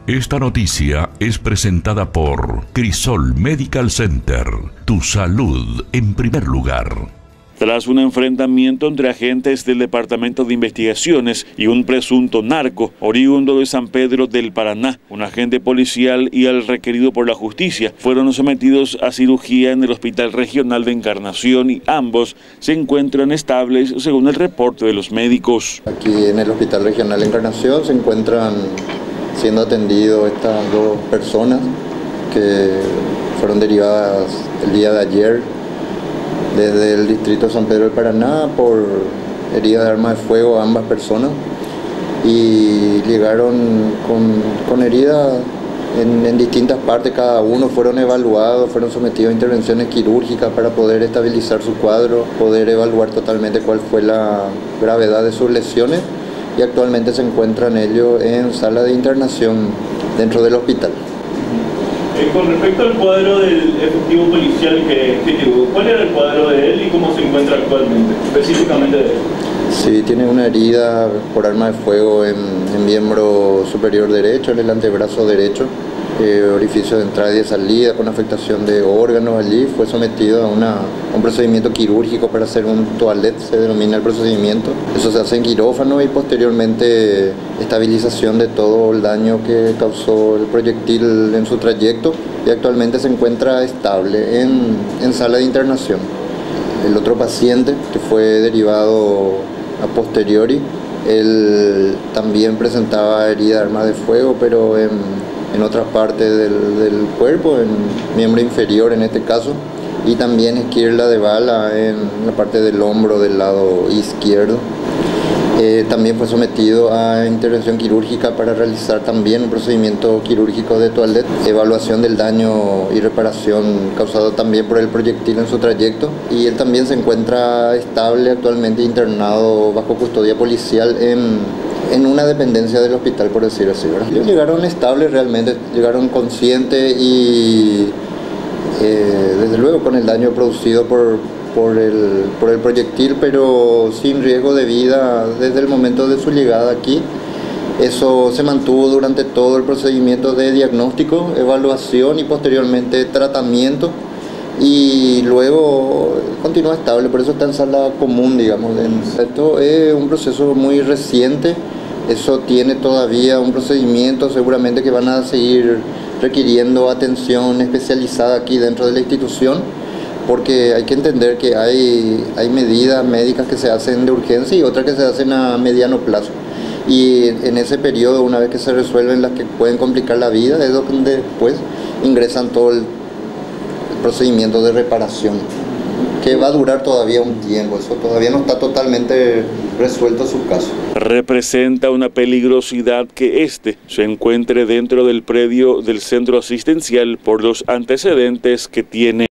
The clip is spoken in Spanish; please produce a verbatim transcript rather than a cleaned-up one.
Esta noticia es presentada por Crisol Medical Center. Tu salud en primer lugar. Tras un enfrentamiento entre agentes del Departamento de Investigaciones y un presunto narco, oriundo de San Pedro del Paraná, un agente policial y el requerido por la justicia fueron sometidos a cirugía en el Hospital Regional de Encarnación y ambos se encuentran estables según el reporte de los médicos. Aquí en el Hospital Regional de Encarnación se encuentran siendo atendidos estas dos personas que fueron derivadas el día de ayer desde el distrito de San Pedro del Paraná por heridas de arma de fuego a ambas personas y llegaron con, con heridas en, en distintas partes, cada uno fueron evaluados, fueron sometidos a intervenciones quirúrgicas para poder estabilizar su cuadro, poder evaluar totalmente cuál fue la gravedad de sus lesiones y actualmente se encuentran ellos en sala de internación dentro del hospital. Eh, con respecto al cuadro del efectivo policial que, que llegó, ¿cuál era el cuadro de él y cómo se encuentra actualmente, específicamente de él? Sí, tiene una herida por arma de fuego en, en miembro superior derecho, en el antebrazo derecho, eh, orificio de entrada y de salida con afectación de órganos allí. Fue sometido a, una, a un procedimiento quirúrgico para hacer un toilet, se denomina el procedimiento. Eso se hace en quirófano y posteriormente estabilización de todo el daño que causó el proyectil en su trayecto y actualmente se encuentra estable en, en sala de internación. El otro paciente que fue derivado a posteriori, él también presentaba herida de arma de fuego, pero en, en otra parte del, del cuerpo, en miembro inferior en este caso, y también esquirla de bala en la parte del hombro del lado izquierdo. Eh, también fue sometido a intervención quirúrgica para realizar también un procedimiento quirúrgico de toilet, evaluación del daño y reparación causado también por el proyectil en su trayecto, y él también se encuentra estable, actualmente internado bajo custodia policial en, en una dependencia del hospital, por decir así, ¿verdad? Ellos llegaron estables realmente, llegaron conscientes y eh, desde luego con el daño producido por Por el, por el proyectil, pero sin riesgo de vida desde el momento de su llegada aquí. Eso se mantuvo durante todo el procedimiento de diagnóstico, evaluación y posteriormente tratamiento, y luego continúa estable, por eso está en sala común, digamos. Esto es un proceso muy reciente, eso tiene todavía un procedimiento seguramente que van a seguir requiriendo atención especializada aquí dentro de la institución, porque hay que entender que hay, hay medidas médicas que se hacen de urgencia y otras que se hacen a mediano plazo. Y en ese periodo, una vez que se resuelven las que pueden complicar la vida, es donde después ingresan todo el procedimiento de reparación, que va a durar todavía un tiempo. Eso todavía no está totalmente resuelto su caso. Representa una peligrosidad que este se encuentre dentro del predio del centro asistencial por los antecedentes que tiene.